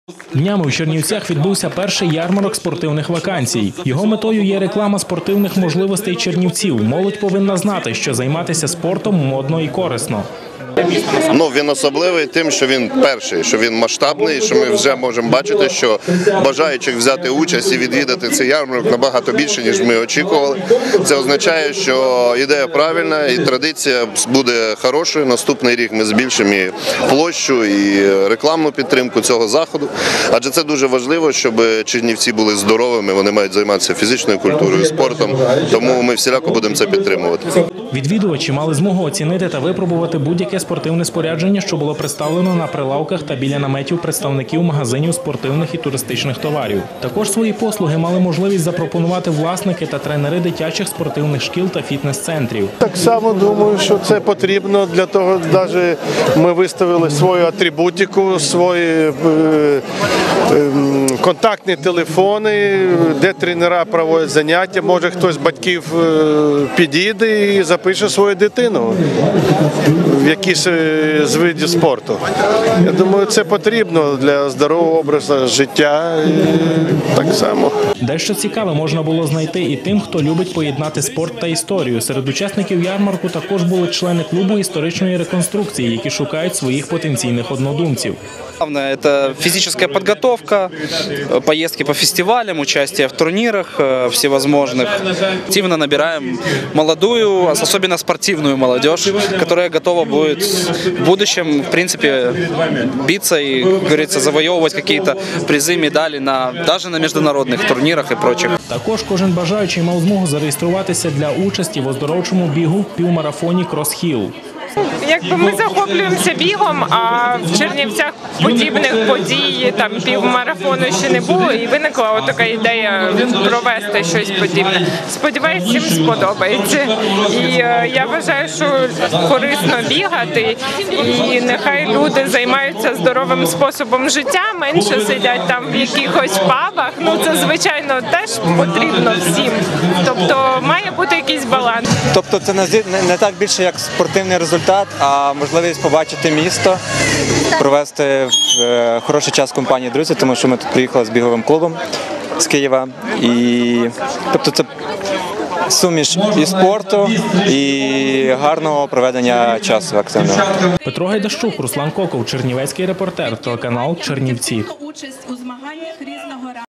Днями у Чернівцях відбувся перший ярмарок спортивних вакансій. Його метою є реклама спортивних можливостей чернівців. Молодь повинна знати, що займатися спортом модно і корисно. Він особливий тим, що він перший, що він масштабний, що ми вже можемо бачити, що бажаючих взяти участь і відвідати цей ярмарок набагато більше, ніж ми очікували. Це означає, що ідея правильна і традиція буде хорошою. Наступний рік ми збільшимо і площу, і рекламну підтримку цього заходу. Адже це дуже важливо, щоб чернівці були здоровими, вони мають займатися фізичною культурою, спортом, тому ми всіляко будемо це підтримувати. Відвідувачі мали змогу оцінити та випробувати будь-яке спортивне спорядження, що було представлено на прилавках та біля наметів представників магазинів спортивних і туристичних товарів. Також свої послуги мали можливість запропонувати власники та тренери дитячих спортивних шкіл та фітнес-центрів. Так само думаю, що це потрібно, для того навіть ми виставили свою атрибутику, свої контактні телефони, де тренера проводять заняття, може хтось з батьків підійде і запише свою дитину в якийсь з видів спорту. Я думаю, це потрібно для здорового образу життя і так само. Дещо цікаве можна було знайти і тим, хто любить поєднати спорт та історію. Серед учасників ярмарку також були члени клубу історичної реконструкції, які шукають своїх потенційних однодумців. Главное – это физическая подготовка, поездки по фестивалям, участие в турнирах всевозможных. Активно набираем молодую, особенно спортивную молодежь, которая готова будет в будущем, в принципе, биться и, как говорится, завоевывать какие-то призы, медали даже на международных турнирах и прочих. Також кожен бажаючий мав змогу зареєструватися для участі в оздоровчому бігу півмарафоні «Крос-Хіл». Якби ми захоплюємося бігом, а в Чернівцях подібних подій, там півмарафону ще не було, і виникла така ідея провести щось подібне. Сподіваюсь, всім сподобається. І я вважаю, що корисно бігати, і нехай люди займаються здоровим способом життя, менше сидять там в якихось пабах. Це, звичайно, теж потрібно всім. Тобто має бути якийсь баланс. Тобто це не так більше як спортивний результат, а можливість побачити місто, провести хороший час в компанії друзів, тому що ми тут приїхали з біговим клубом з Києва. І тобто це суміш і спорту, і гарного проведення часу активного. Петро Гайдащук, Руслан Коков, Чернівецький репортер, телеканал «Чернівці».